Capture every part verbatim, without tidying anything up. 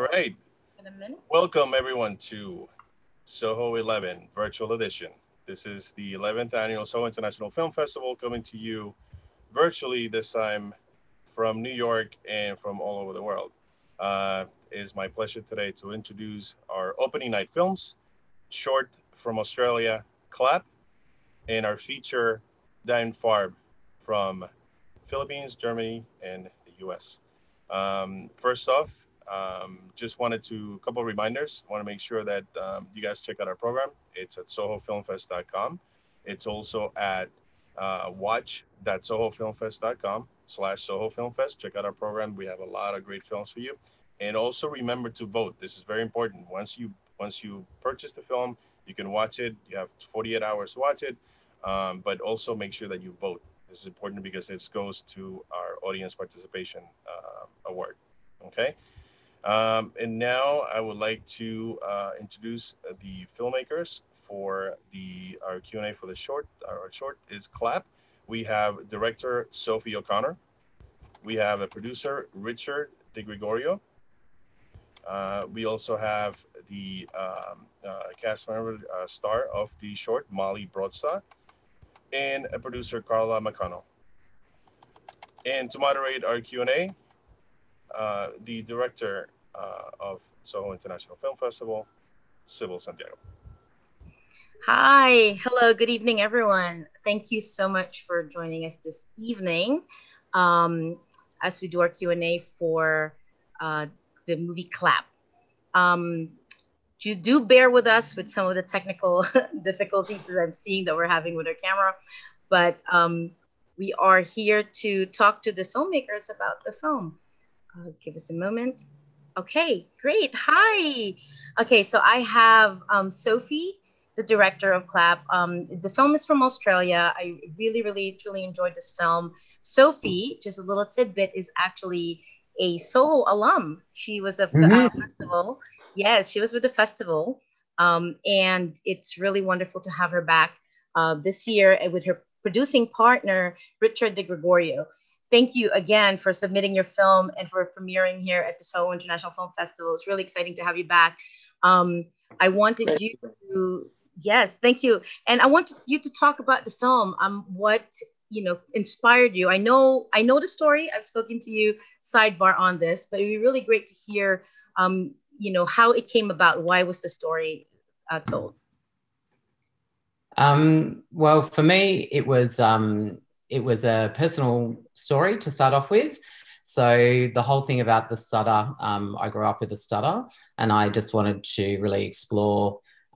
All right. In a minute. Welcome everyone to Soho eleven Virtual Edition. This is the eleventh annual Soho International Film Festival coming to you virtually this time from New York and from all over the world. Uh, it is my pleasure today to introduce our opening night films, short from Australia, Clap, and our feature, Diane Farb from Philippines, Germany, and the U S. Um, first off, um, just wanted to, a couple of reminders. Want to make sure that um, you guys check out our program. It's at soho film fest dot com. It's also at uh, watch dot soho film fest dot com slash Soho Film Fest. Check out our program. We have a lot of great films for you. And also remember to vote. This is very important. Once you once you purchase the film, you can watch it. You have forty-eight hours to watch it. Um, but also make sure that you vote. This is important because it goes to our audience participation uh, award. Okay. Um, and now I would like to uh, introduce the filmmakers for the our Q and A for the short. Our short is Clap. We have director Sophie O'Connor. We have a producer, Richard De Gregorio. Uh, we also have the um, uh, cast member uh, star of the short, Molly Broadstock, and a producer, Carla McConnell. And to moderate our Q and A, uh, the director uh, of Soho International Film Festival, Sybil Santiago. Hi, hello, good evening, everyone. Thank you so much for joining us this evening um, as we do our Q and A for uh, the movie Clap. Um, you do bear with us with some of the technical difficulties that I'm seeing that we're having with our camera, but um, we are here to talk to the filmmakers about the film. Uh, give us a moment. Okay, great. Hi. Okay, so I have um, Sophie, the director of Clap. Um, the film is from Australia. I really, really, truly enjoyed this film. Sophie, just a little tidbit, is actually a Soho alum. She was a Mhm. uh, festival. Yes, she was with the festival. Um, and it's really wonderful to have her back uh, this year with her producing partner, Richard De Gregorio. Thank you again for submitting your film and for premiering here at the Soho International Film Festival. It's really exciting to have you back. Um, I wanted Thank you to, yes, thank you. And I wanted you to talk about the film, um, what, you know, inspired you. I know, I know the story. I've spoken to you sidebar on this, but it'd be really great to hear, um, you know, how it came about. Why was the story uh, told? Um, well, for me, it was um, it was a personal story to start off with. So the whole thing about the stutter, um, I grew up with a stutter, and I just wanted to really explore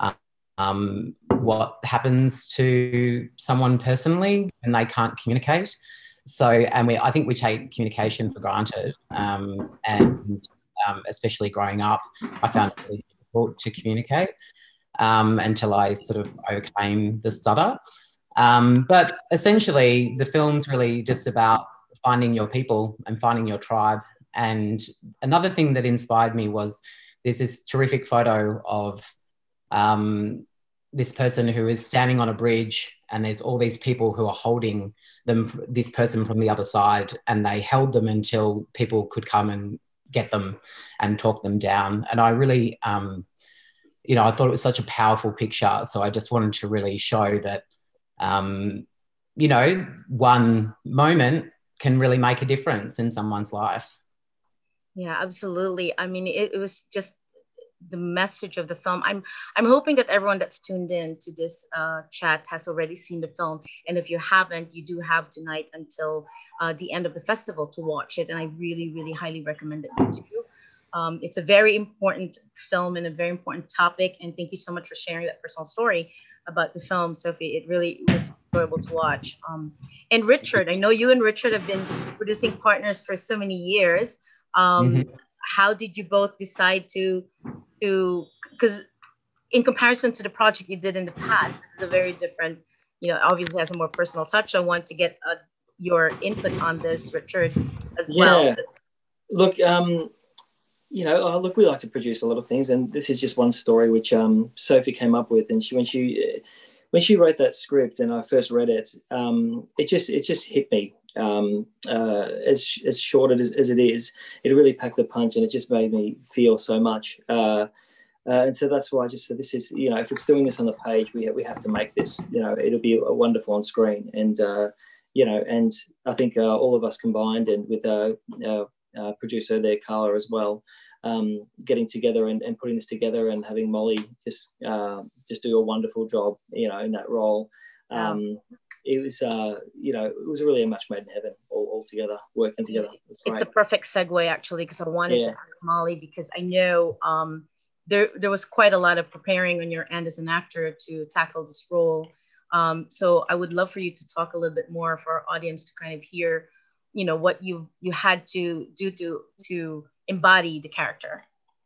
um, what happens to someone personally when they can't communicate. So, and we, I think we take communication for granted, um, and um, especially growing up, I found it really difficult to communicate. Um, until I sort of overcame the stutter. Um, but essentially, the film's really just about finding your people and finding your tribe. And another thing that inspired me was there's this terrific photo of um, this person who is standing on a bridge, and there's all these people who are holding them, this person from the other side, and they held them until people could come and get them and talk them down. And I really... Um, you know, I thought it was such a powerful picture. So I just wanted to really show that, um, you know, one moment can really make a difference in someone's life. Yeah, absolutely. I mean, it, it was just the message of the film. I'm I'm hoping that everyone that's tuned in to this uh, chat has already seen the film. And if you haven't, you do have tonight until uh, the end of the festival to watch it. And I really, really highly recommend it to you. Um, it's a very important film and a very important topic. And thank you so much for sharing that personal story about the film, Sophie. It really was enjoyable to watch. Um, and Richard, I know you and Richard have been producing partners for so many years. Um, Mm-hmm. How did you both decide to, to, because in comparison to the project you did in the past, this is a very different, you know, obviously has a more personal touch. I want to get uh, your input on this, Richard, as well. Yeah. Look, um, you know, uh, look, we like to produce a lot of things, and this is just one story which um, Sophie came up with. And she, when she, when she wrote that script, and I first read it, um, it just, it just hit me. um, uh, as as short as, as it is, it really packed a punch, and it just made me feel so much. Uh, uh, and so that's why I just said, this is, you know, if it's doing this on the page, we we have to make this. You know, it'll be a wonderful on screen, and uh, you know, and I think uh, all of us combined, and with uh, uh, uh, producer there, Carla, as well. Um, getting together and, and putting this together, and having Molly just uh, just do a wonderful job, you know, in that role. Um, it was, uh, you know, it was really a match made in heaven, all, all together, working together. It it's a perfect segue, actually, because I wanted yeah. to ask Molly, because I know um, there there was quite a lot of preparing on your end as an actor to tackle this role. Um, so I would love for you to talk a little bit more for our audience to kind of hear, you know, what you you had to do to to embody the character.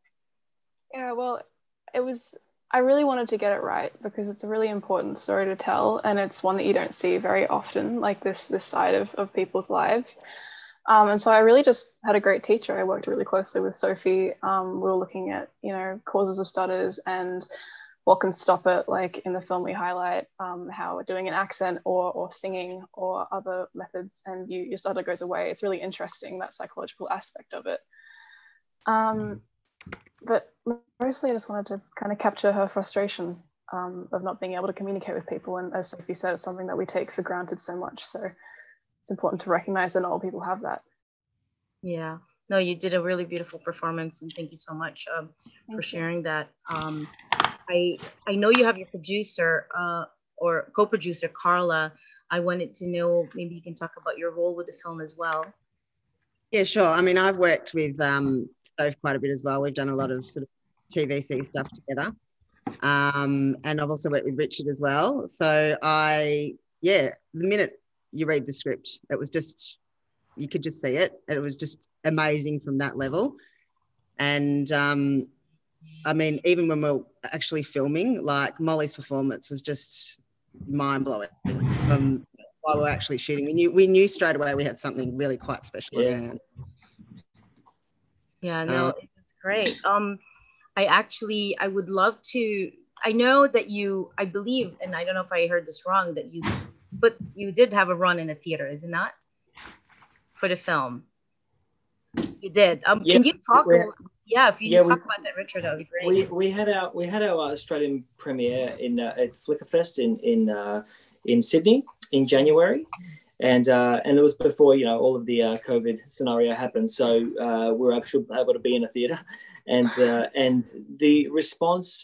Yeah, well, it was, I really wanted to get it right, because it's a really important story to tell, and it's one that you don't see very often, like this this side of, of people's lives. Um, and so I really just had a great teacher. I worked really closely with Sophie. Um, we were looking at, you know, causes of stutters and what can stop it. Like in the film we highlight um, how doing an accent or or singing or other methods, and you, your stutter goes away. It's really interesting, that psychological aspect of it. Um, but mostly I just wanted to kind of capture her frustration um, of not being able to communicate with people. And as Sophie said, it's something that we take for granted so much. So it's important to recognize that not all people have that. Yeah, no, you did a really beautiful performance, and thank you so much um, for sharing that. Um, I I know you have your producer uh, or co-producer, Carla. I wanted to know, maybe you can talk about your role with the film as well. Yeah, sure. I mean, I've worked with um, Stove quite a bit as well. We've done a lot of sort of T V C stuff together. Um, and I've also worked with Richard as well. So I, yeah, the minute you read the script, it was just, you could just see it. It was just amazing from that level. And um, I mean, even when we we're actually filming, like Molly's performance was just mind-blowing from while we we're actually shooting. We knew we knew straight away we had something really quite special. Yeah. Yeah, no, uh, it was great. Um, I actually, I would love to, I know that you, I believe, and I don't know if I heard this wrong, that you, but you did have a run in a theater, is it not? For the film. You did. Um, yeah, can you talk a little, yeah, if you yeah, talk we, about that, Richard, that would be great. We, we had our we had our Australian premiere in uh, at Flickerfest in in uh, in Sydney in January, and uh, and it was before, you know, all of the uh, COVID scenario happened, so uh, we were actually able to be in a theatre, and uh, and the response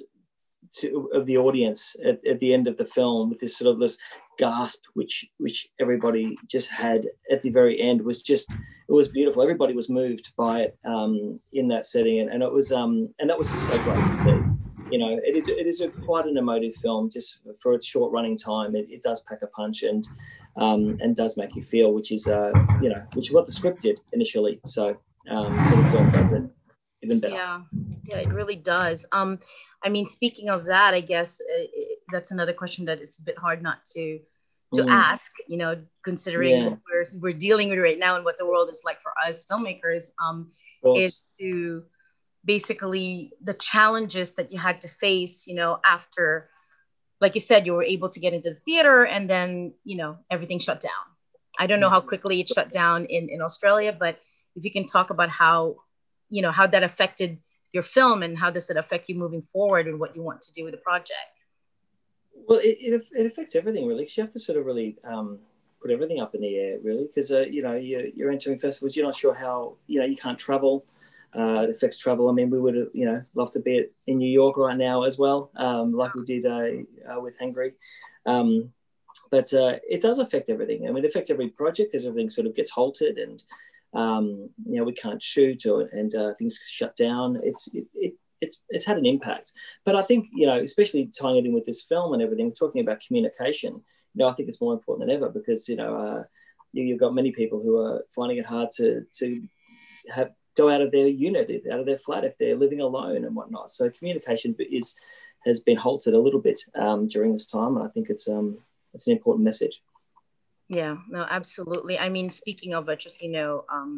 to of the audience at, at the end of the film, with this sort of this gasp which which everybody just had at the very end, was just, it was beautiful. Everybody was moved by it um, in that setting, and, and it was um and that was just so great to see. You know, it is it is a quite an emotive film, just for its short running time. It, it does pack a punch, and um, and does make you feel, which is uh you know which is what the script did initially. So um, so the film does it even better. Yeah, yeah, it really does. Um, I mean, speaking of that, I guess uh, that's another question that it's a bit hard not to to mm. ask. You know, considering yeah. what we're we're dealing with right now and what the world is like for us filmmakers. Um, is to basically the challenges that you had to face, you know, after, like you said, you were able to get into the theater, and then, you know, everything shut down. I don't know how quickly it shut down in, in Australia, but if you can talk about how, you know, how that affected your film, and how does it affect you moving forward and what you want to do with the project? Well, it, it, it affects everything, really, because you have to sort of really um, put everything up in the air, really, because, uh, you know, you're, you're entering festivals, you're not sure how, you know, you can't travel. Uh, it affects travel. I mean, we would, you know, love to be in New York right now as well, um, like we did uh, uh, with Hungary. Um, but uh, it does affect everything. I mean, it affects every project, because everything sort of gets halted, and, um, you know, we can't shoot, or, and uh, things shut down. It's, it, it, it's, it's had an impact. But I think, you know, especially tying it in with this film and everything, talking about communication, you know, I think it's more important than ever, because, you know, uh, you, you've got many people who are finding it hard to, to have, go out of their unit, out of their flat, if they're living alone and whatnot. So communication is has been halted a little bit um, during this time, and I think it's um it's an important message. Yeah, no, absolutely. I mean, speaking of it, just, you know, um,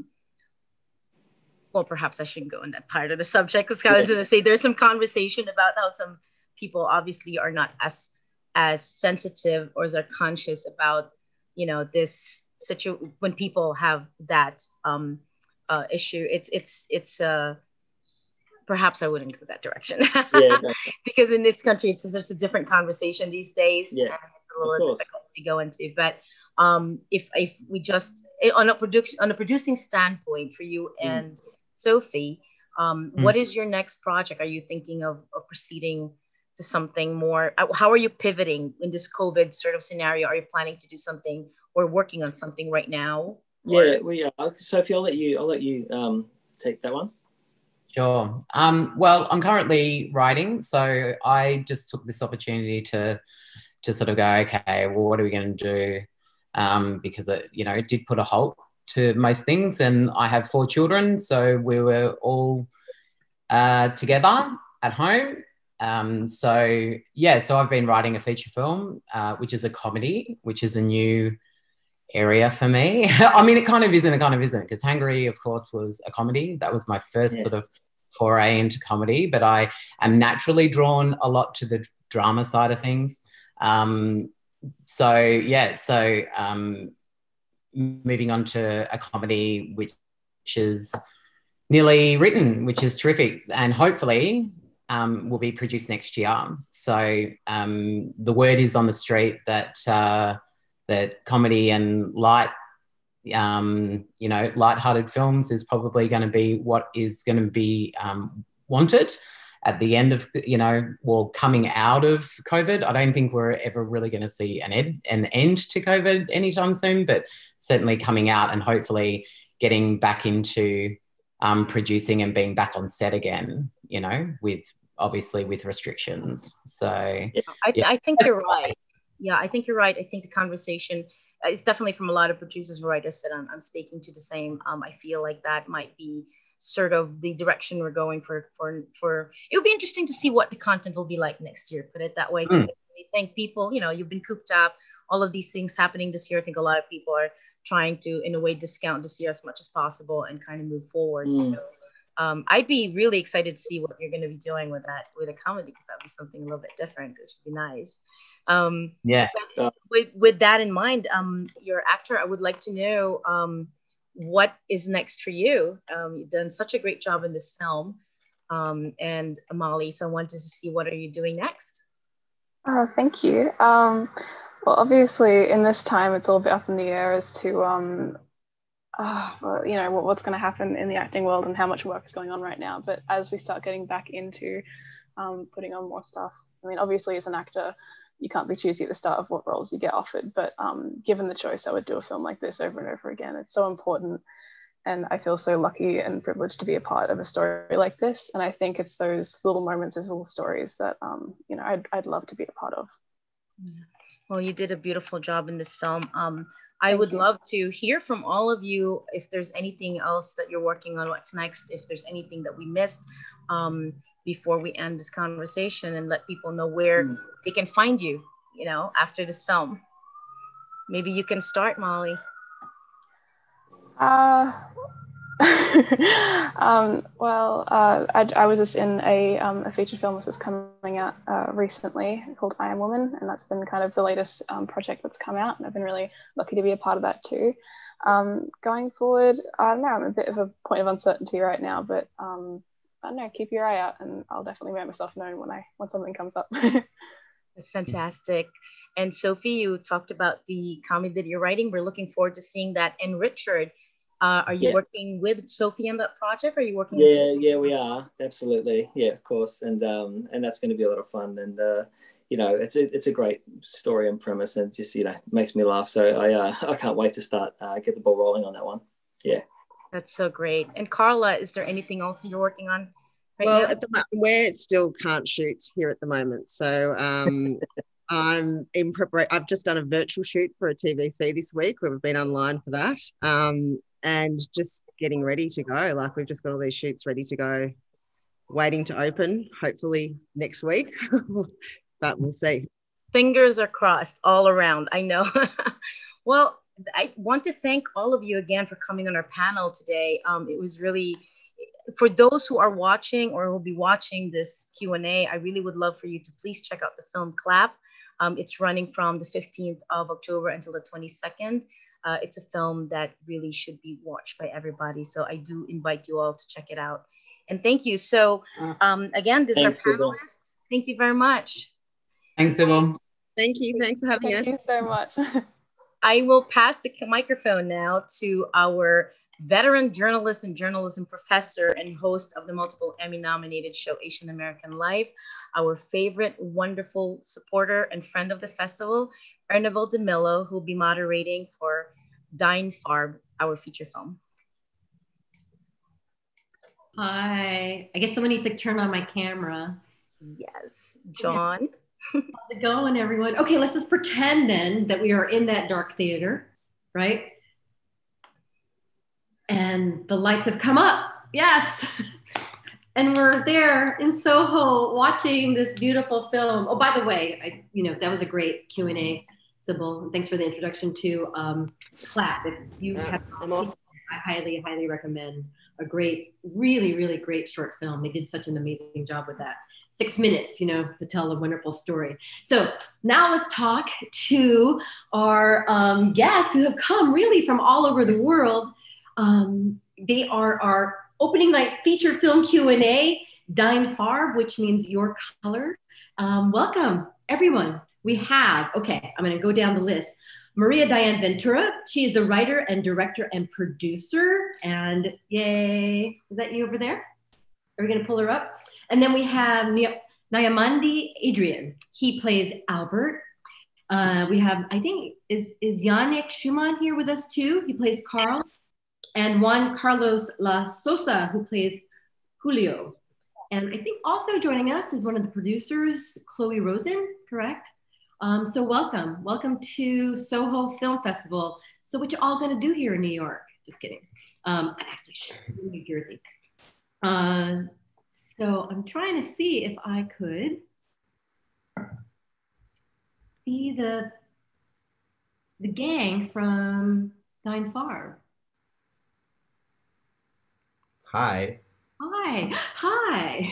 well, perhaps I shouldn't go in that part of the subject, because I was going to say there's some conversation about how some people obviously are not as as sensitive or as are conscious about, you know, this situ when people have that um, uh, issue. It's it's it's uh, perhaps I wouldn't go that direction. Yeah, no. Because in this country it's such a different conversation these days, Yeah, and it's a little difficult to go into. But um, if if we just on a production on a producing standpoint for you and mm. Sophie, um, mm. what is your next project? Are you thinking of, of proceeding to something more? How are you pivoting in this COVID sort of scenario? Are you planning to do something or working on something right now? Or? Yeah, we are. Sophie, I'll let you. I'll let you um, take that one. Sure. Um, well, I'm currently writing, so I just took this opportunity to to sort of go, okay, well, what are we going to do? Um, because it, you know, it did put a halt to most things, and I have four children, so we were all uh, together at home. Um, so yeah, so I've been writing a feature film, uh, which is a comedy, which is a new area for me. I mean, it kind of is and it kind of isn't, because Hungry, of course, was a comedy. That was my first yeah. sort of foray into comedy, but I am naturally drawn a lot to the drama side of things. Um, so yeah, so um, moving on to a comedy which is nearly written, which is terrific, and hopefully um, will be produced next year. So um, the word is on the street that uh, that comedy and light, um, you know, light-hearted films is probably going to be what is going to be um, wanted at the end of, you know, well, coming out of COVID. I don't think we're ever really going to see an, ed- an end to COVID anytime soon, but certainly coming out and hopefully getting back into um, producing and being back on set again, you know, with obviously with restrictions. So I, yeah. I think you're right. Yeah, I think you're right. I think the conversation is definitely from a lot of producers and writers that I'm, I'm speaking to the same. Um, I feel like that might be sort of the direction we're going for. For for it would be interesting to see what the content will be like next year. Put it that way. Because mm. I think people, you know, you've been cooped up. All of these things happening this year. I think a lot of people are trying to, in a way, discount this year as much as possible and kind of move forward. Mm. So um, I'd be really excited to see what you're going to be doing with that, with a comedy, because that'd be something a little bit different, which would be nice. Um, yeah. With, with that in mind, um, you're an actor. I would like to know um, what is next for you. Um, you've done such a great job in this film, um, and Molly. So I wanted to see what are you doing next. Oh, thank you. Um, well, obviously, in this time, it's all a bit up in the air as to um, uh, well, you know, what, what's going to happen in the acting world and how much work is going on right now. But as we start getting back into um, putting on more stuff, I mean, obviously, as an actor, you can't be choosy at the start of what roles you get offered, but um, given the choice, I would do a film like this over and over again. It's so important, and I feel so lucky and privileged to be a part of a story like this. And I think it's those little moments, those little stories that um, you know, I'd I'd love to be a part of. Well, you did a beautiful job in this film. Um, I Thank would you. love to hear from all of you if there's anything else that you're working on. What's next? If there's anything that we missed. Um, before we end this conversation, and let people know where mm. they can find you, you know, after this film. Maybe you can start, Molly. Uh, um, well, uh, I, I was just in a, um, a feature film that's coming out uh, recently called I Am Woman, and that's been kind of the latest um, project that's come out, and I've been really lucky to be a part of that too. Um, going forward, I don't know, I'm a bit of a point of uncertainty right now, but um, I don't know, keep your eye out, and I'll definitely make myself known when I when something comes up. That's fantastic. And Sophie, you talked about the comedy that you're writing. We're looking forward to seeing that. And Richard, uh, are you yeah. working with Sophie on that project? Or are you working? Yeah, with yeah, we are absolutely. Yeah, of course, and um, and that's going to be a lot of fun. And uh, you know, it's a, it's a great story and premise, and just you know makes me laugh. So I uh, I can't wait to start uh, get the ball rolling on that one. Yeah. That's so great. And Carla, is there anything else you're working on right well, now? At the moment, we still can't shoot here at the moment. So um, I'm in preparation. I've just done a virtual shoot for a T V C this week. We've been online for that um, and just getting ready to go. Like we've just got all these shoots ready to go, waiting to open, hopefully next week, but we'll see. Fingers are crossed all around. I know. Well, I want to thank all of you again for coming on our panel today. Um, it was really, for those who are watching or will be watching this Q and A, I really would love for you to please check out the film Clap. Um, it's running from the fifteenth of October until the twenty-second. Uh, it's a film that really should be watched by everybody. So I do invite you all to check it out. And thank you. So um, again, these Thanks, are Sybil. panelists. Thank you very much. Thanks, Sybil. Thank you. Thanks for having Thank us. you so much. I will pass the microphone now to our veteran journalist and journalism professor and host of the multiple Emmy-nominated show Asian American Life, our favorite, wonderful supporter and friend of the festival, Erneville DeMillo, who will be moderating for Dine Farb, our feature film. Hi. I guess someone needs to turn on my camera. Yes, John. How's it going, everyone? Okay, let's just pretend then that we are in that dark theater, right? And the lights have come up. Yes. And we're there in Soho watching this beautiful film. Oh, by the way, I, you know, that was a great Q and A, Sybil. Thanks for the introduction to um, Clap. If you Yeah, have I'm not off. seen it, I highly, highly recommend. A great, really, really great short film. They did such an amazing job with that. Six minutes, you know, to tell a wonderful story. So now let's talk to our um, guests who have come really from all over the world. Um, they are our opening night feature film Q and A, Dine Farb, which means your color. Um, welcome, everyone. We have, okay, I'm gonna go down the list. Maria Diane Ventura, she is the writer and director and producer, and yay, is that you over there? Are we gonna pull her up? And then we have Nyamandi Adrian. He plays Albert. Uh, we have, I think, is, is Yannick Schumann here with us too? He plays Carl. And Juan Carlos La Sosa, who plays Julio. And I think also joining us is one of the producers, Chloe Rosen, correct? Um, so welcome, welcome to Soho Film Festival. So what you all gonna do here in New York? Just kidding. Um, I'm actually in New Jersey. Uh, so I'm trying to see if I could see the, the gang from Dine Farb. Hi. Hi, hi.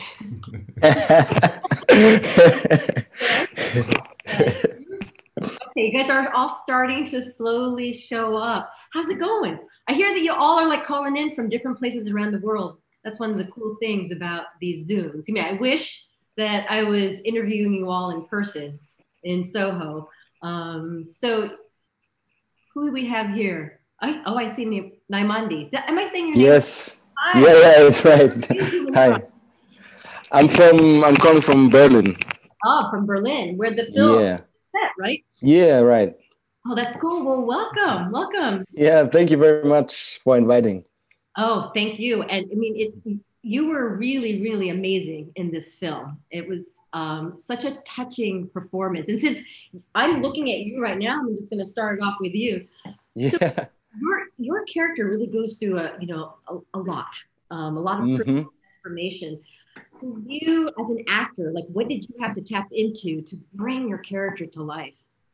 Okay, you guys are all starting to slowly show up. How's it going? I hear that you all are like calling in from different places around the world. That's one of the cool things about these Zooms. I mean, I wish that I was interviewing you all in person in Soho. Um, so who do we have here? I, oh, I see Nyamandi. Am I saying your name? Yes. Hi. Yeah, yeah, that's right. Hi. I'm from, I'm calling from Berlin. Oh, from Berlin, where the film Yeah. is set, right? Yeah, right. Oh, that's cool. Well, welcome, welcome. Yeah, thank you very much for inviting. Oh, thank you. And I mean, it, you were really, really amazing in this film. It was um, such a touching performance. And since I'm looking at you right now, I'm just going to start off with you. Yeah. So your your character really goes through a you know a, a lot, um, a lot of Mm-hmm. personal transformation. For you as an actor, like what did you have to tap into to bring your character to life?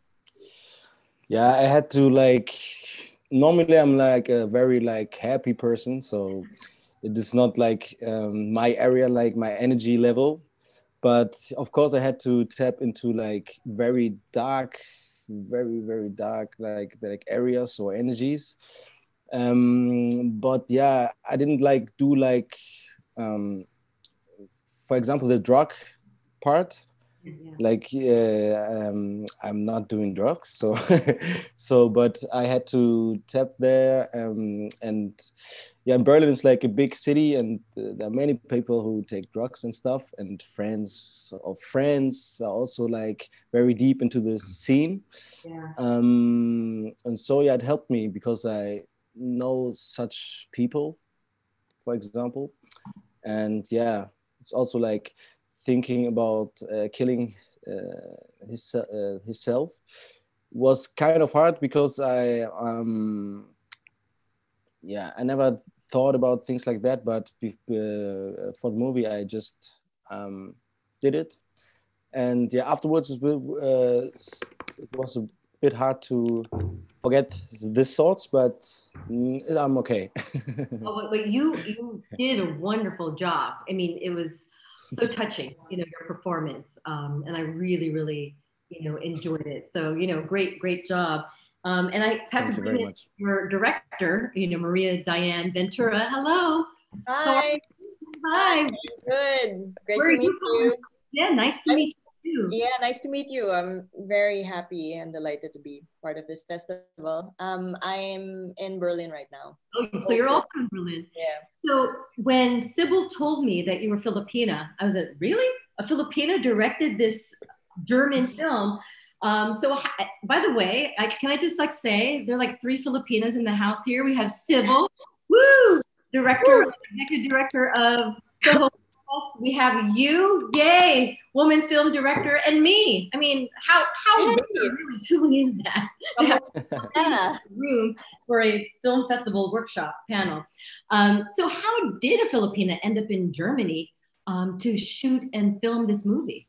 Yeah, I had to like, normally I'm like a very like happy person. So it is not like um, my area, like my energy level. But of course I had to tap into like very dark, very, very dark, like, like areas or energies. Um, but yeah, I didn't like do like, um, for example, the drug part. Yeah. Like uh, um, I'm not doing drugs, so so but I had to tap there, um, and yeah, Berlin is like a big city, and uh, there are many people who take drugs and stuff, and friends of friends are also like very deep into the scene. Yeah. Um, and so yeah, it helped me because I know such people, for example, and yeah, it's also like thinking about uh, killing uh, his, uh, himself was kind of hard because I, um, yeah, I never thought about things like that, but uh, for the movie, I just um, did it. And yeah, afterwards, it was a bit hard to forget these thoughts, but I'm okay. Oh, but, but you you did a wonderful job. I mean, it was so touching, you know, your performance, um, and I really, really, you know, enjoyed it. So, you know, great, great job. Um, and I have Thank to you bring very in much. your director, you know, Maria Diane Ventura. Hello. Hi. Hi. Good. Great Where to are meet you from? you. Yeah, nice to I'm- meet you. Yeah, nice to meet you. I'm very happy and delighted to be part of this festival. Um, I'm in Berlin right now. Oh, so you're also in Berlin. Yeah. So when Sybil told me that you were Filipina, I was like, really? A Filipina directed this German film? Um, so ha- by the way, I, can I just like say, there are like three Filipinas in the house here. We have Sybil, woo, director, Woo. executive director of Soho. We have you, yay, woman film director, and me. I mean, how how Yay. rare, really truly is that to have Yeah. room for a film festival workshop panel? Um, so how did a Filipina end up in Germany um, to shoot and film this movie?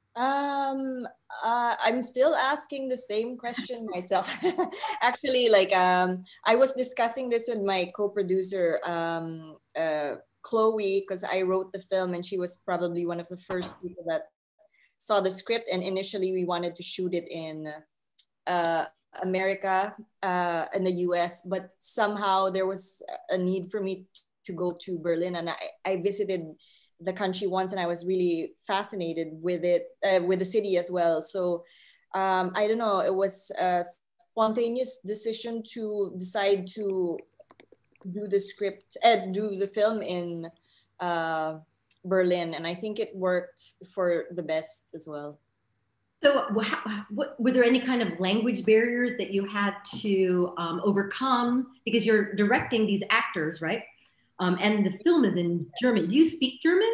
Um, uh, I'm still asking the same question myself. Actually, like um, I was discussing this with my co-producer, um, uh, Chloe, because I wrote the film and she was probably one of the first people that saw the script. And initially we wanted to shoot it in uh, America, uh, in the U S, but somehow there was a need for me to go to Berlin, and I, I visited the country once and I was really fascinated with it, uh, with the city as well. So um, I don't know, it was a spontaneous decision to decide to do the script, uh, do the film in uh, Berlin. And I think it worked for the best as well. So how, what, were there any kind of language barriers that you had to um, overcome? Because you're directing these actors, right? Um, and the film is in German. Do you speak German?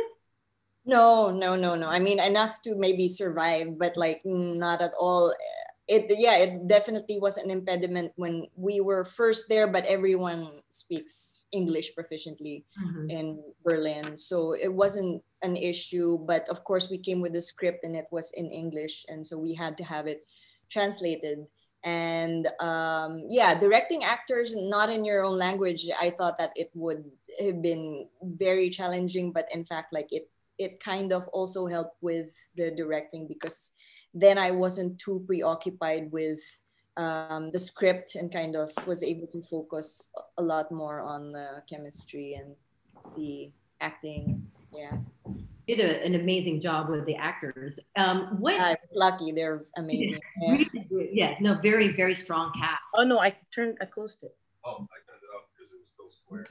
No, no, no, no. I mean, enough to maybe survive, but like not at all. It, yeah, it definitely was an impediment when we were first there, but everyone speaks English proficiently mm-hmm. in Berlin. So it wasn't an issue, but of course we came with the script and it was in English. And so we had to have it translated. And um, yeah, directing actors not in your own language, I thought that it would have been very challenging, but in fact, like it, it kind of also helped with the directing, because then I wasn't too preoccupied with um, the script and kind of was able to focus a lot more on the chemistry and the acting. Yeah. You did a, an amazing job with the actors. Um, what? I'm lucky, they're amazing. Yeah, really good. Yeah, no, very, very strong cast. Oh no, I turned, I closed it. Oh, I turned it off because it was still square.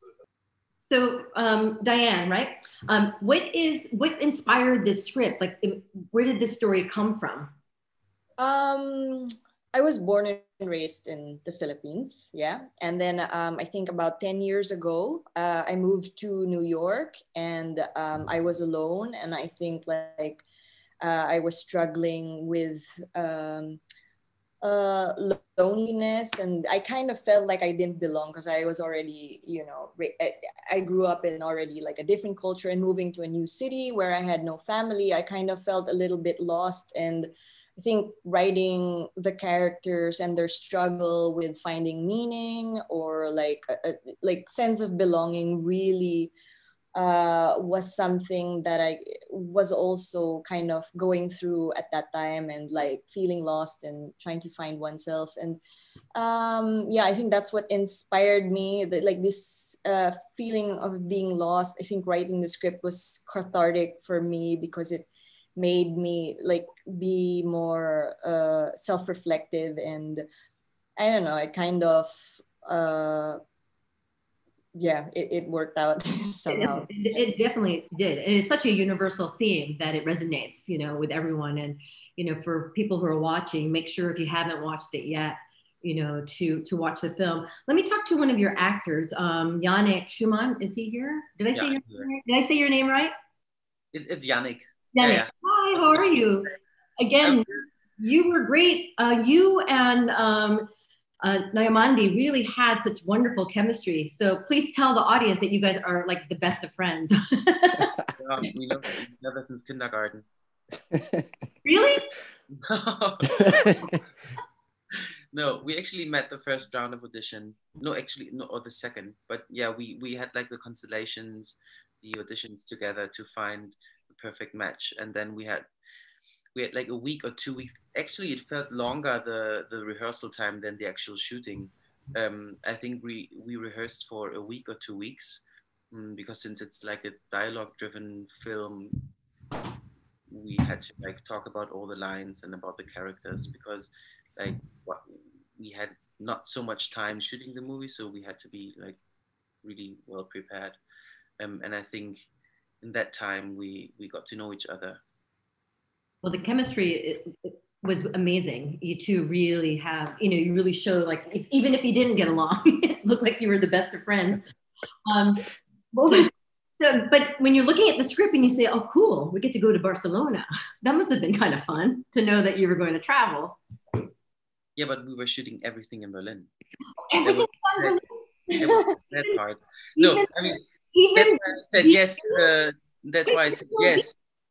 So um, Diane, right? Um, what is what inspired this script? Like, where did this story come from? Um, I was born and raised in the Philippines, yeah. And then um, I think about ten years ago, uh, I moved to New York, and um, I was alone. And I think like uh, I was struggling with um, uh loneliness, and I kind of felt like I didn't belong, because I was already, you know, I grew up in already like a different culture, and moving to a new city where I had no family, I kind of felt a little bit lost. And I think writing the characters and their struggle with finding meaning or like a, a like sense of belonging really Uh, was something that I was also kind of going through at that time, and like feeling lost and trying to find oneself. And um, yeah, I think that's what inspired me. That, like this uh, feeling of being lost, I think writing the script was cathartic for me, because it made me like be more uh, self-reflective, and I don't know, it kind of uh, yeah, it, it worked out somehow. It, it definitely did. And it's such a universal theme that it resonates, you know, with everyone. And, you know, for people who are watching, make sure if you haven't watched it yet, you know, to to watch the film. Let me talk to one of your actors, um, Yannick Schumann. Is he here? Did I say yeah, your name? Did I say your name right? It, it's Yannick. Yannick. Yeah, yeah. Hi, how are you? Again, you were great. Uh, you and um, Uh, Nayamandi really had such wonderful chemistry. So please tell the audience that you guys are like the best of friends. Yeah, we know each other since kindergarten. Really? No. No, we actually met the first round of audition. No, actually, no, or the second. But yeah, we we had like the constellations, the auditions together to find the perfect match, and then we had we had like a week or two weeks. Actually, it felt longer, the, the rehearsal time, than the actual shooting. Um, I think we, we rehearsed for a week or two weeks um, because since it's like a dialogue-driven film, we had to like talk about all the lines and about the characters because like what, we had not so much time shooting the movie, so we had to be like really well prepared. Um, and I think in that time we, we got to know each other. Well, the chemistry it, it was amazing. You two really have, you know, you really show like, if, even if you didn't get along, it looked like you were the best of friends. Um, what was, so, but when you're looking at the script and you say, oh, cool, we get to go to Barcelona. That must have been kind of fun to know that you were going to travel. Yeah, but we were shooting everything in Berlin. Everything in Berlin? That was the sad part. No, Even, I mean, even, that's why I said yes. Uh, that's why I said yes.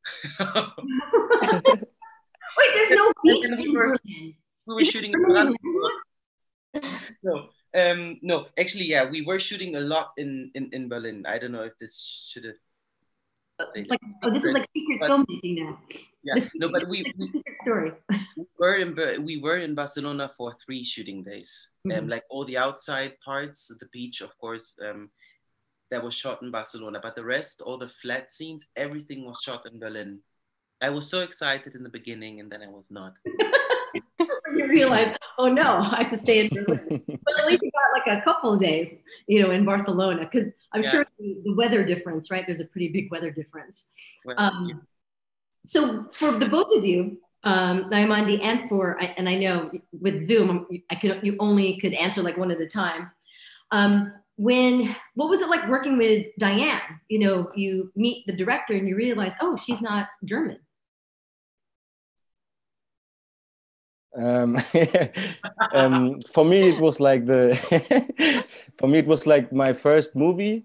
Wait, there's no beach in we were, Berlin. We were shooting in Berlin. No, um, no, actually, yeah, we were shooting a lot in, in, in Berlin. I don't know if this should have. Like, oh, this is like secret but, filmmaking now. Yeah, secret, no, but we, like we secret story. we were in we were in Barcelona for three shooting days. Mm-hmm. Um, like all the outside parts, the beach, of course, um, that was shot in Barcelona. But the rest, all the flat scenes, everything was shot in Berlin. I was so excited in the beginning, and then I was not. You realize, oh no, I have to stay in Berlin. But at least you got like a couple of days, you know, in Barcelona, because I'm yeah. sure the, the weather difference, right? There's a pretty big weather difference. Well, um, yeah. So for the both of you, um, Naimandi and for, and I know with Zoom, I could you only could answer like one at a time. Um, when what was it like working with Diane? You know, you meet the director and you realize, oh, she's not German. Um, um, for me, it was like the for me it was like my first movie,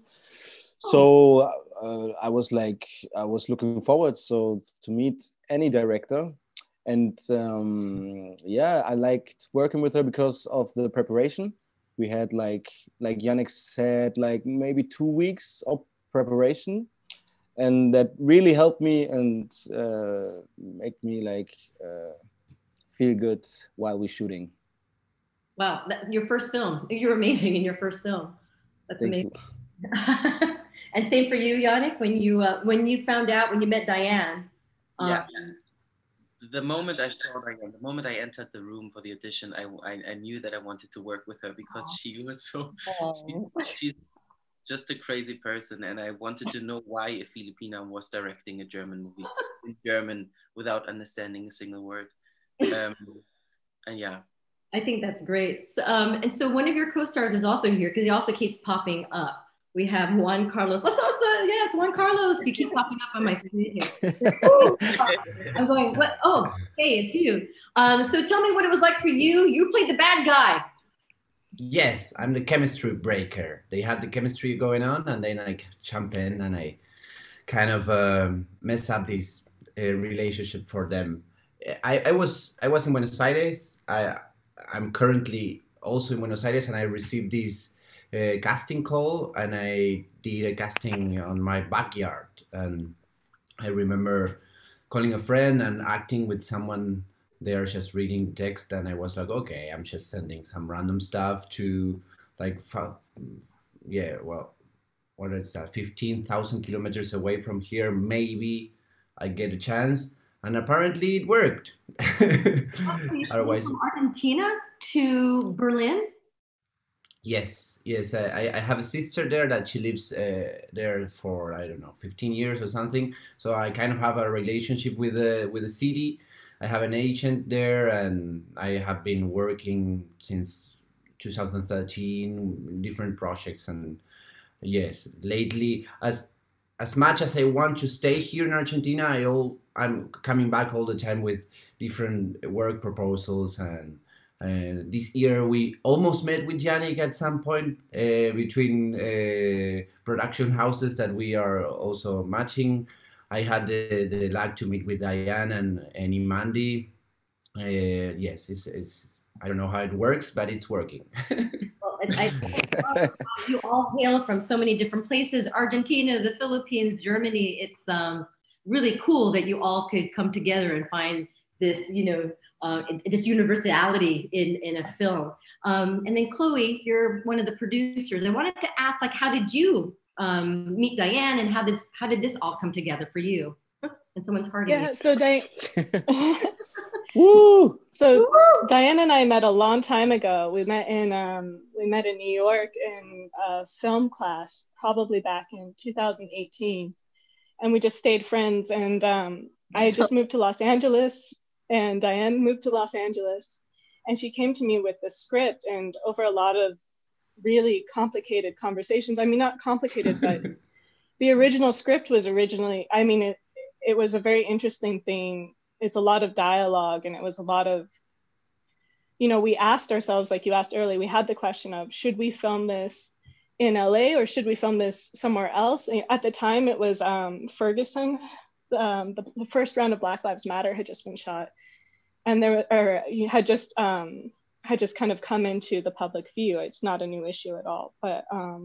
so uh, I was like I was looking forward so to meet any director, and um, yeah, I liked working with her because of the preparation. We had like like Yannick said, like maybe two weeks of preparation, and that really helped me and uh, make me like. Uh, feel good while we're shooting. Wow, that, your first film. You're amazing in your first film. That's Thank amazing. You. And same for you, Yannick, when you uh, when you found out, when you met Diane. Um, yeah. The moment I saw Diane, the moment I entered the room for the audition, I, I, I knew that I wanted to work with her because oh. she was so, she's, she's just a crazy person. And I wanted to know why a Filipina was directing a German movie in German without understanding a single word. Um, and yeah, I think that's great. So, um, and so one of your co-stars is also here because he also keeps popping up. We have Juan Carlos. Let's also, yes, Juan Carlos. You keep popping up on my screen here. I'm going, what? Oh, hey, it's you. Um, so tell me what it was like for you. You played the bad guy. Yes, I'm the chemistry breaker. They have the chemistry going on, and then I jump in and I kind of um, mess up this uh, relationship for them. I, I was I was in Buenos Aires. I I'm currently also in Buenos Aires, and I received this uh, casting call, and I did a casting on my backyard. And I remember calling a friend and acting with someone there, just reading text, and I was like, okay, I'm just sending some random stuff to like, yeah, well, what is that? fifteen thousand kilometers away from here. Maybe I get a chance. And apparently it worked. Oh, Otherwise, from Argentina to Berlin? Yes, yes. I, I have a sister there that she lives uh, there for, I don't know, fifteen years or something. So I kind of have a relationship with the, with the city. I have an agent there, and I have been working since two thousand thirteen, different projects. And yes, lately, as as much as I want to stay here in Argentina, I all, I'm coming back all the time with different work proposals. And uh, this year we almost met with Yannick at some point uh, between uh, production houses that we are also matching. I had the, the luck to meet with Diane and, and Imandi. Uh, yes, it's, it's, I don't know how it works, but it's working. Well, I, I, you all hail from so many different places: Argentina, the Philippines, Germany. It's um, really cool that you all could come together and find this, you know, uh, this universality in, in a film. Um, and then Chloe, you're one of the producers. I wanted to ask, like, how did you um, meet Diane, and how, this, how did this all come together for you? And someone's hearting Yeah, me. so Diane, Woo! so Woo! Diane and I met a long time ago. We met in um, we met in New York in a film class, probably back in two thousand eighteen, and we just stayed friends. And um, I had just moved to Los Angeles, and Diane moved to Los Angeles, and she came to me with the script, and over a lot of really complicated conversations. I mean, not complicated, but the original script was originally, I mean, it, it was a very interesting thing. It's a lot of dialogue, and it was a lot of, you know, we asked ourselves, like you asked earlier, we had the question of, should we film this in L A or should we film this somewhere else? And at the time it was um, Ferguson. Um, the, the first round of Black Lives Matter had just been shot, and there or you had just um, had just kind of come into the public view. It's not a new issue at all, but um,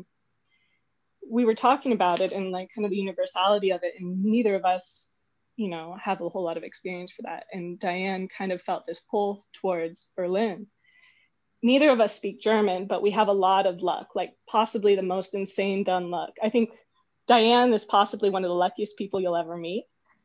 we were talking about it and like kind of the universality of it, and neither of us, you know, have a whole lot of experience for that. And Diane kind of felt this pull towards Berlin. Neither of us speak German, but we have a lot of luck, like possibly the most insane dumb luck. I think Diane is possibly one of the luckiest people you'll ever meet.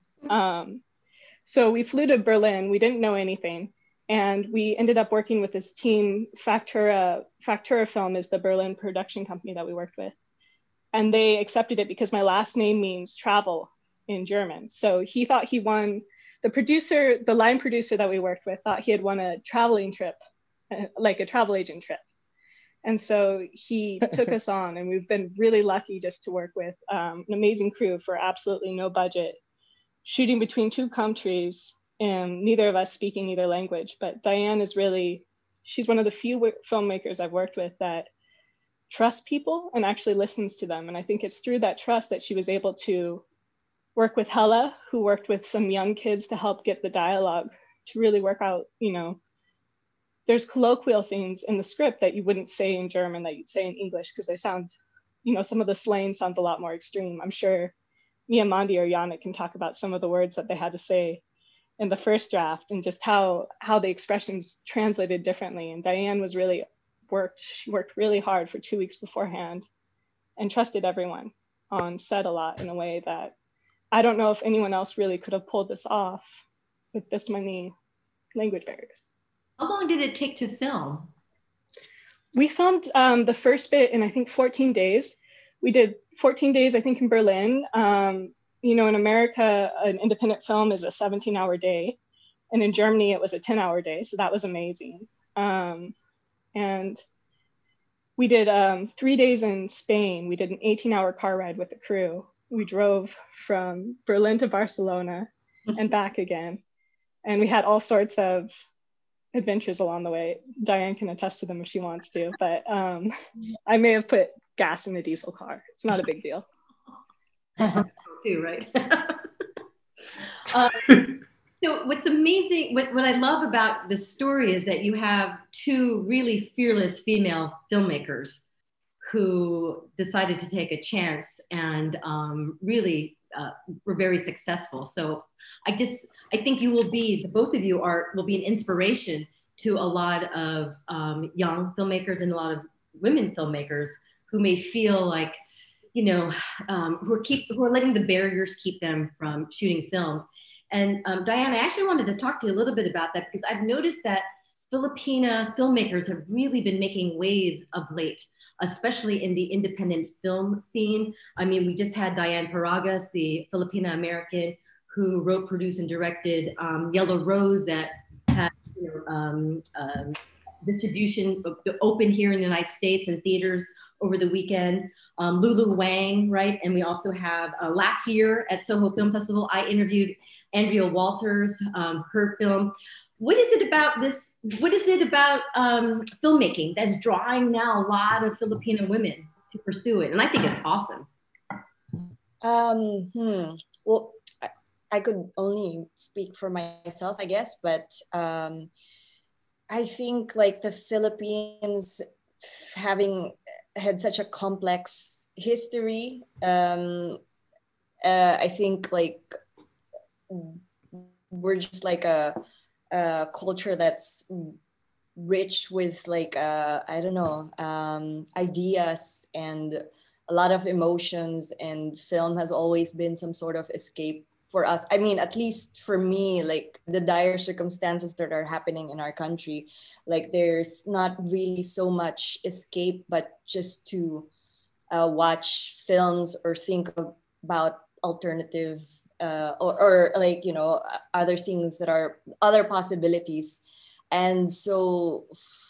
Um, so we flew to Berlin, we didn't know anything. And we ended up working with this team. Factura, Factura Film is the Berlin production company that we worked with. And they accepted it because my last name means travel in German. So he thought he won, the producer, the line producer that we worked with thought he had won a traveling trip, like a travel agent trip. And so he took us on, and we've been really lucky just to work with um, an amazing crew for absolutely no budget, shooting between two countries and neither of us speaking either language. But Diane is really, she's one of the few filmmakers I've worked with that trusts people and actually listens to them. And I think it's through that trust that she was able to work with Hella, who worked with some young kids to help get the dialogue to really work out, you know, there's colloquial things in the script that you wouldn't say in German that you'd say in English because they sound, you know, some of the slang sounds a lot more extreme. I'm sure Mia Mondi or Yannick can talk about some of the words that they had to say in the first draft and just how, how the expressions translated differently. And Diane was really worked, she worked really hard for two weeks beforehand and trusted everyone on set a lot in a way that I don't know if anyone else really could have pulled this off with this many language barriers. How long did it take to film? We filmed um, the first bit in, I think, fourteen days. We did fourteen days, I think, in Berlin. Um, you know, in America, an independent film is a seventeen hour day. And in Germany, it was a ten hour day. So that was amazing. Um, and we did um, three days in Spain. We did an eighteen hour car ride with the crew. We drove from Berlin to Barcelona and back again. And we had all sorts of adventures along the way. Diane can attest to them if she wants to, but um, I may have put gas in the diesel car. It's not a big deal. Too, right? uh, so what's amazing, what, what I love about this story is that you have two really fearless female filmmakers who decided to take a chance and um, really uh, were very successful. So I just, I think you will be, the both of you are, will be an inspiration to a lot of um, young filmmakers and a lot of women filmmakers who may feel like, you know, um, who are keep, who are letting the barriers keep them from shooting films. And um, Diane, I actually wanted to talk to you a little bit about that because I've noticed that Filipina filmmakers have really been making waves of late, especially in the independent film scene. I mean, we just had Diane Paragas, the Filipina American, who wrote, produced, and directed um, Yellow Rose that had you know, um, um, distribution open here in the United States and theaters over the weekend. Um, Lulu Wang, right? And we also have uh, last year at Soho Film Festival, I interviewed Andrea Walters, um, her film. What is it about this? What is it about um, filmmaking that's drawing now a lot of Filipino women to pursue it? And I think it's awesome. Um, hmm. Well, I, I could only speak for myself, I guess, but um, I think like the Philippines having had such a complex history, um, uh, I think like we're just like a, a culture that's rich with like uh, I don't know um, ideas and a lot of emotions, and film has always been some sort of escape for us. I mean, at least for me, like the dire circumstances that are happening in our country, like there's not really so much escape, but just to uh, watch films or think about alternative uh, or, or like, you know, other things that are other possibilities. And so,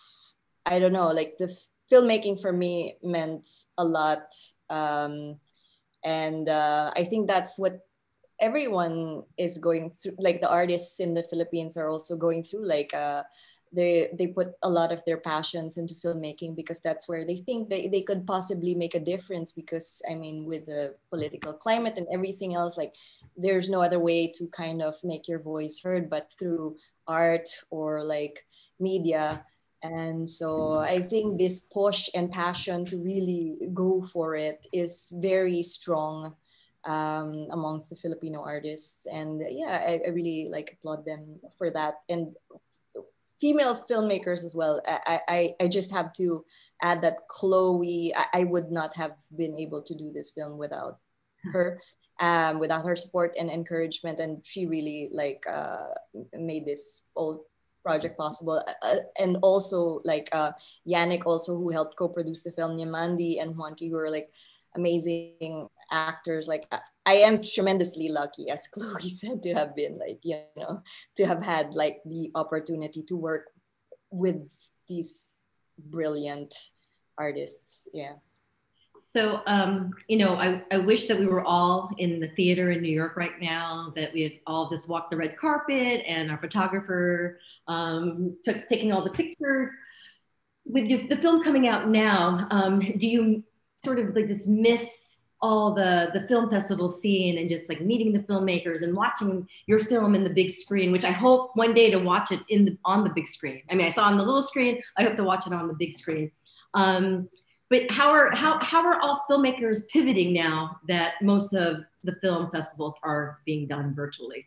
I don't know, like the f- filmmaking for me meant a lot. Um, and uh, I think that's what everyone is going through. Like the artists in the Philippines are also going through, like uh, they they put a lot of their passions into filmmaking because that's where they think they, they could possibly make a difference. Because I mean, with the political climate and everything else, like there's no other way to kind of make your voice heard but through art or like media. And so I think this push and passion to really go for it is very strong um, amongst the Filipino artists. And yeah, I, I really like applaud them for that. And female filmmakers as well. I, I, I just have to add that Chloe, I, I would not have been able to do this film without her, um, without her support and encouragement. And she really like uh, made this whole project possible. Uh, and also like uh, Yannick also, who helped co-produce the film, Nyamandi and Juanqui, who are like amazing actors. Like I am tremendously lucky, as Chloe said, to have been like, you know, to have had like the opportunity to work with these brilliant artists. Yeah. So, um, you know, I, I wish that we were all in the theater in New York right now, that we had all just walked the red carpet and our photographer um, took taking all the pictures. With the, the film coming out now, um, do you sort of like just miss all the, the film festival scene and just like meeting the filmmakers and watching your film in the big screen, which I hope one day to watch it in the, on the big screen. I mean, I saw on the little screen, I hope to watch it on the big screen. Um, but how are, how, how are all filmmakers pivoting now that most of the film festivals are being done virtually?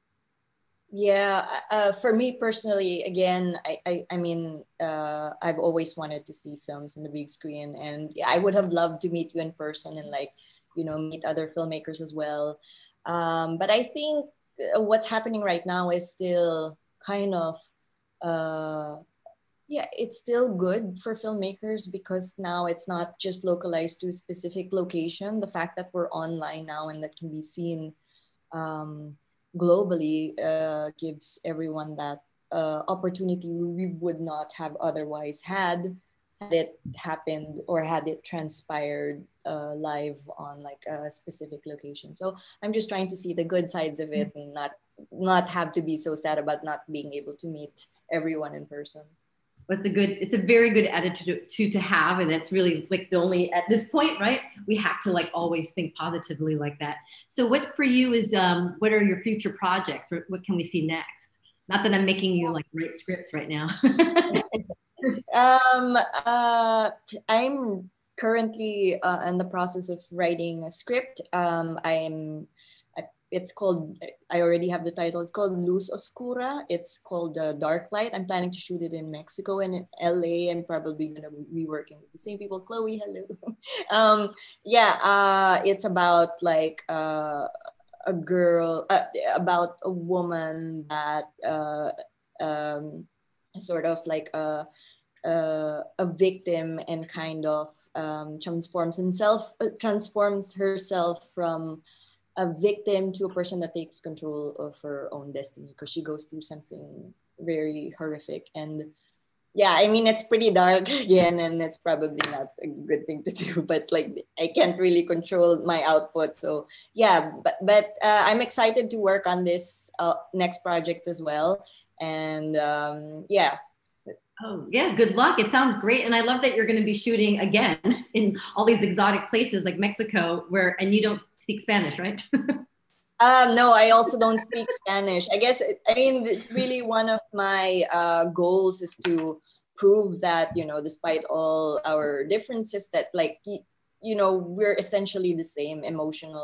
Yeah, uh, for me personally, again, I, I, I mean, uh, I've always wanted to see films in the big screen, and yeah, I would have loved to meet you in person and like, you know, meet other filmmakers as well. Um, but I think what's happening right now is still kind of, uh, yeah, it's still good for filmmakers because now it's not just localized to a specific location. The fact that we're online now and that can be seen um, globally uh, gives everyone that uh, opportunity we would not have otherwise had had it happened or had it transpired uh, live on like a specific location. So I'm just trying to see the good sides of it and not not have to be so sad about not being able to meet everyone in person. It's a good, it's a very good attitude to, to have. And that's really like the only, at this point, right? We have to like always think positively like that. So what for you is, um, what are your future projects or what can we see next? Not that I'm making you like write scripts right now. um, uh, I'm currently uh, in the process of writing a script. Um, I'm It's called, I already have the title. It's called Luz Oscura. It's called uh, Dark Light. I'm planning to shoot it in Mexico and in L A. I'm probably going to be working with the same people. Chloe, hello. um, yeah, uh, it's about like uh, a girl, uh, about a woman that uh, um, sort of like a, uh, a victim and kind of um, transforms himself, uh, transforms herself from a victim to a person that takes control of her own destiny because she goes through something very horrific. And yeah, I mean, it's pretty dark again, and it's probably not a good thing to do, but like I can't really control my output. So yeah, but, but uh, I'm excited to work on this uh, next project as well. And um, yeah. Oh yeah, good luck. It sounds great. And I love that you're going to be shooting again in all these exotic places like Mexico where, and you don't speak Spanish, right? uh, no, I also don't speak Spanish. I guess, I mean, it's really one of my uh, goals is to prove that, you know, despite all our differences that like, you know, we're essentially the same emotional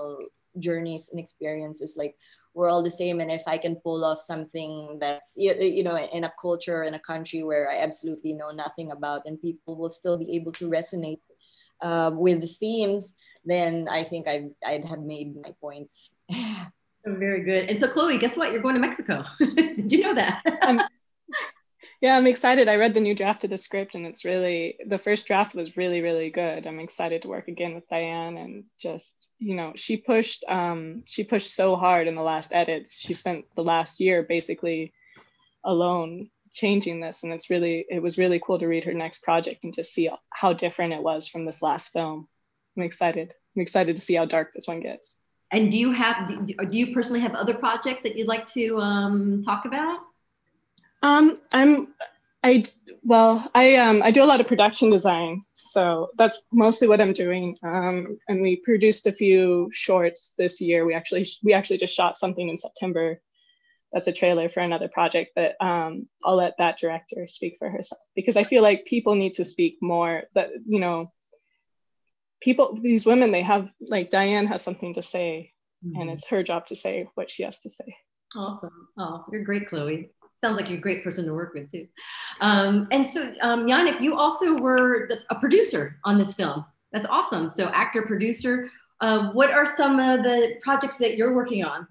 journeys and experiences. Like, we're all the same, and if I can pull off something that's, you, you know, in a culture, in a country where I absolutely know nothing about, and people will still be able to resonate uh, with the themes, then I think I'd, I'd have made my points. Very good. And so, Chloe, guess what? You're going to Mexico. Did you know that? um, yeah, I'm excited. I read the new draft of the script, and it's really, the first draft was really, really good. I'm excited to work again with Diane, and just, you know, she pushed, um, she pushed so hard in the last edits. She spent the last year basically alone changing this, and it's really, it was really cool to read her next project and just see how different it was from this last film. I'm excited. I'm excited to see how dark this one gets. And do you have, do you personally have other projects that you'd like to um, talk about? Um, I'm, I, well, I, um, I do a lot of production design, so that's mostly what I'm doing. Um, and we produced a few shorts this year. We actually, we actually just shot something in September. That's a trailer for another project, but um, I'll let that director speak for herself, because I feel like people need to speak more, but, you know, people, these women, they have, like Diane has something to say, mm-hmm. and it's her job to say what she has to say. Awesome. Oh, you're great, Chloe. Sounds like you're a great person to work with too. Um, and so, um, Yannick, you also were the, a producer on this film. That's awesome. So actor, producer, uh, what are some of the projects that you're working on?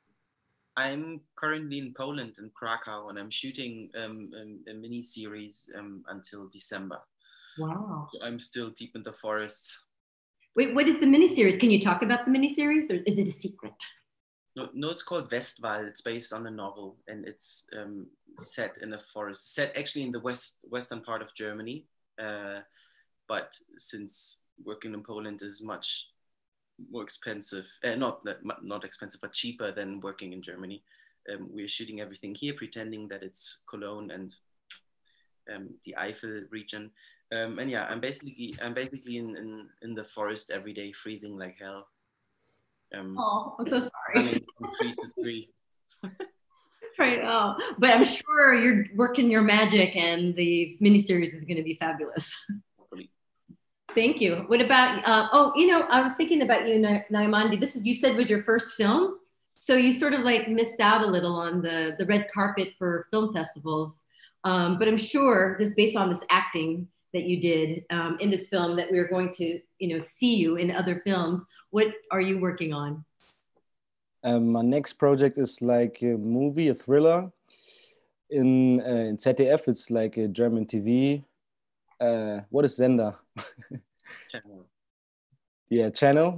I'm currently in Poland, in Krakow, and I'm shooting um, a, a mini series um, until December. Wow. So I'm still deep in the forest. Wait, what is the miniseries? Can you talk about the miniseries, or is it a secret? No, no, it's called Westwall. It's based on a novel, and it's um, set in a forest. Set actually in the west western part of Germany, uh, but since working in Poland is much more expensive, uh, not not expensive, but cheaper than working in Germany, um, we're shooting everything here, pretending that it's Cologne and um, the Eifel region. Um, and yeah, I'm basically I'm basically in, in in the forest every day, freezing like hell. Um, oh, I'm so sorry. Running from tree to tree. Right. Oh, but I'm sure you're working your magic, and the miniseries is going to be fabulous. Hopefully. Thank you. What about? Uh, oh, you know, I was thinking about you, Naimandi. This is, you said, was your first film, so you sort of like missed out a little on the the red carpet for film festivals. Um, but I'm sure, just based on this acting that you did um, in this film, that we're going to, you know, see you in other films. What are you working on? Um, my next project is like a movie, a thriller. In, uh, in Z D F, it's like a German T V. Uh, what is Sender? Channel. Yeah, channel.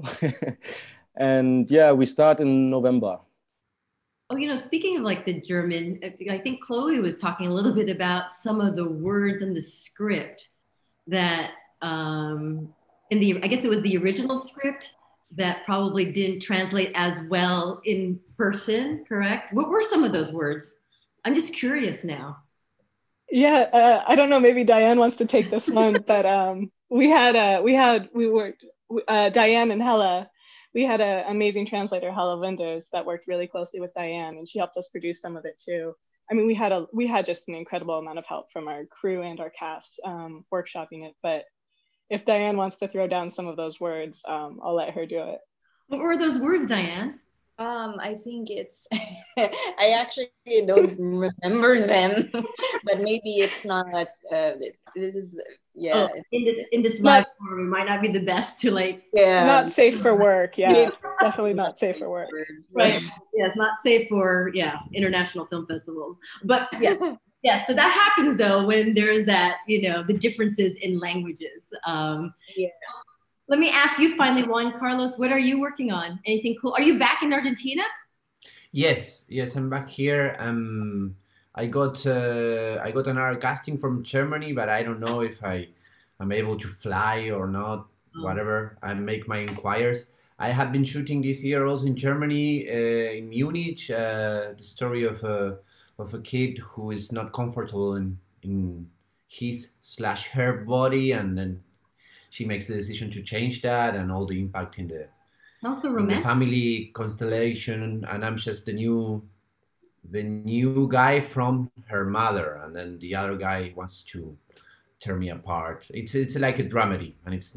And yeah, we start in November. Oh, you know, speaking of like the German, I think Chloe was talking a little bit about some of the words in the script that um, in the, I guess it was the original script that probably didn't translate as well in person, correct? What were some of those words? I'm just curious now. Yeah, uh, I don't know, maybe Diane wants to take this one, but um, we had, uh, we had, we worked, uh, Diane and Hella, we had an amazing translator, Hella Winders, that worked really closely with Diane, and she helped us produce some of it too. I mean, we had a we had just an incredible amount of help from our crew and our cast um, workshopping it. But if Diane wants to throw down some of those words, um, I'll let her do it. What were those words, Diane? Um, I think it's, I actually don't remember them, but maybe it's not, uh, this is, yeah. Oh, in this in this live forum, it might not be the best to like. Yeah. Not safe for work, yeah. yeah. Definitely not safe for work. Right, yeah, it's not safe for, yeah, international film festivals. But yeah, yeah, so that happens though when there's that, you know, the differences in languages. Um, yeah. So, let me ask you finally, Juan Carlos, what are you working on? Anything cool? Are you back in Argentina? Yes, yes, I'm back here. Um, I got uh, I got another casting from Germany, but I don't know if I am able to fly or not. Oh. Whatever, I make my inquiries. I have been shooting this year also in Germany, uh, in Munich. Uh, the story of a of a kid who is not comfortable in in his slash her body, and then she makes the decision to change that, and all the impact in the, also in the family constellation. And I'm just the new, the new guy from her mother, and then the other guy wants to tear me apart. It's it's like a dramedy, and it's nice.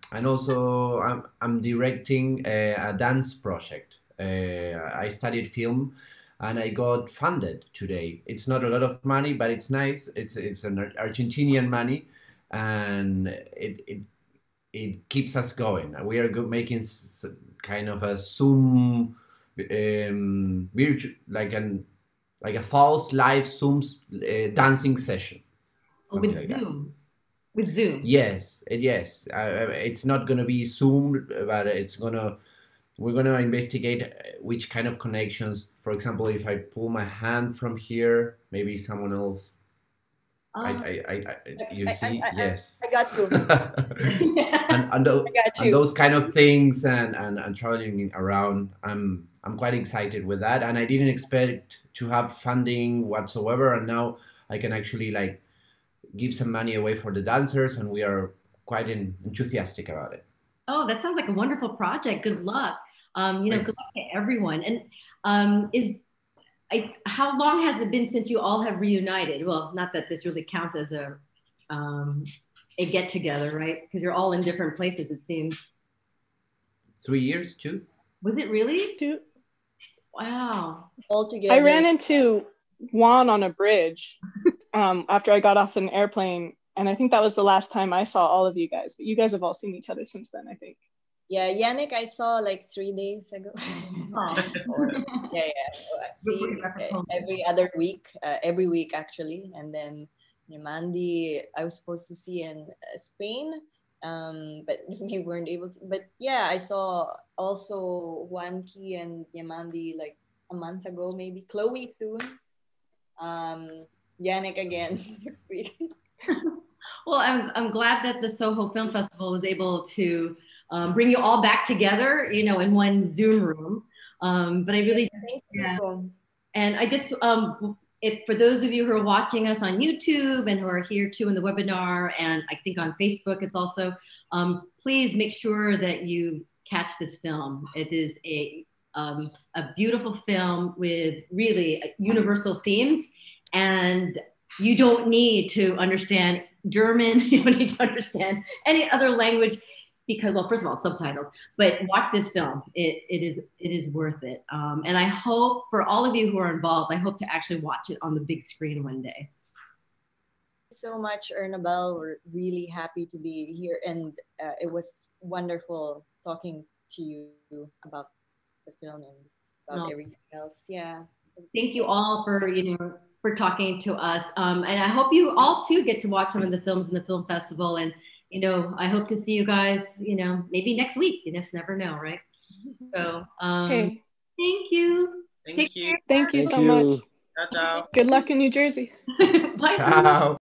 and also I'm, I'm directing a, a dance project. Uh, I studied film and I got funded today. It's not a lot of money, but it's nice. It's it's an Argentinian money, and it it, it keeps us going. We are go- making s- kind of a Zoom, um, virtual, like an like a false live Zoom uh, dancing session. With Something like that. Zoom. With Zoom. Yes, uh, yes. Uh, it's not gonna be Zoom, but it's gonna we're gonna investigate uh, which kind of connections. For example, if I pull my hand from here, maybe someone else. I, Um, I, I, I you I, see, I, I, yes. I got you. and and, tho- I got and you. those kind of things, and, and and traveling around, I'm I'm quite excited with that. And I didn't expect to have funding whatsoever, and now I can actually like give some money away for the dancers, and we are quite in, enthusiastic about it. Oh, that sounds like a wonderful project. Good luck. Um, you know, Thanks. good luck to everyone. And um, is I, how long has it been since you all have reunited? Well, not that this really counts as a um, a get together, right? Because you're all in different places, it seems. Three years, two. Was it really? Two. Wow. All together. I ran into Juan on a bridge um, after I got off an airplane. And I think that was the last time I saw all of you guys. But you guys have all seen each other since then, I think. Yeah, Yannick, I saw like three days ago. or, yeah, yeah. See, every other week, uh, every week actually. And then Yamandi, I was supposed to see in uh, Spain, um, but we weren't able to. But yeah, I saw also Juanqui and Yamandi like a month ago, maybe. Chloe soon. Um, Yannick again next week. Well, I'm, I'm glad that the Soho Film Festival was able to um, bring you all back together, you know, in one Zoom room. Um, but I really, Thank yeah. you. And I just, um, if for those of you who are watching us on YouTube and who are here too in the webinar, and I think on Facebook it's also, um, please make sure that you catch this film. It is a, um, a beautiful film with really universal themes, and you don't need to understand German, you don't need to understand any other language because, well, first of all, subtitled, but watch this film. It, it is it is worth it. Um, and I hope for all of you who are involved, I hope to actually watch it on the big screen one day. So much, Ernabel. We're really happy to be here. And uh, it was wonderful talking to you about the film and about No. everything else. Yeah. Thank you all for, you know, for talking to us. Um, and I hope you all too get to watch some of the films in the film festival. And, you know, I hope to see you guys, you know, maybe next week. You just never know, right? So, um, Hey. Thank you. Thank Take you. care. Thank you Thank so you. much. Ciao, ciao. Good luck in New Jersey. Bye. Ciao.